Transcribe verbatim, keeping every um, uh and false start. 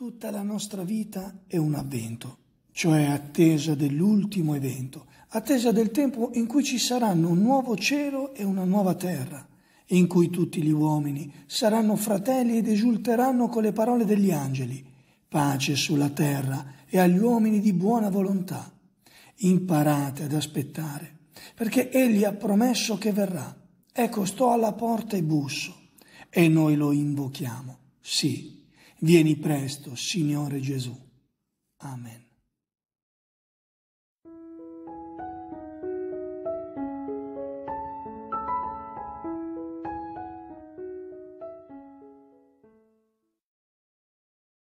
Tutta la nostra vita è un avvento, cioè attesa dell'ultimo evento, attesa del tempo in cui ci saranno un nuovo cielo e una nuova terra, in cui tutti gli uomini saranno fratelli ed esulteranno con le parole degli angeli: pace sulla terra e agli uomini di buona volontà. Imparate ad aspettare, perché Egli ha promesso che verrà. Ecco, sto alla porta e busso, e noi lo invochiamo. Sì, vieni presto, Signore Gesù. Amen.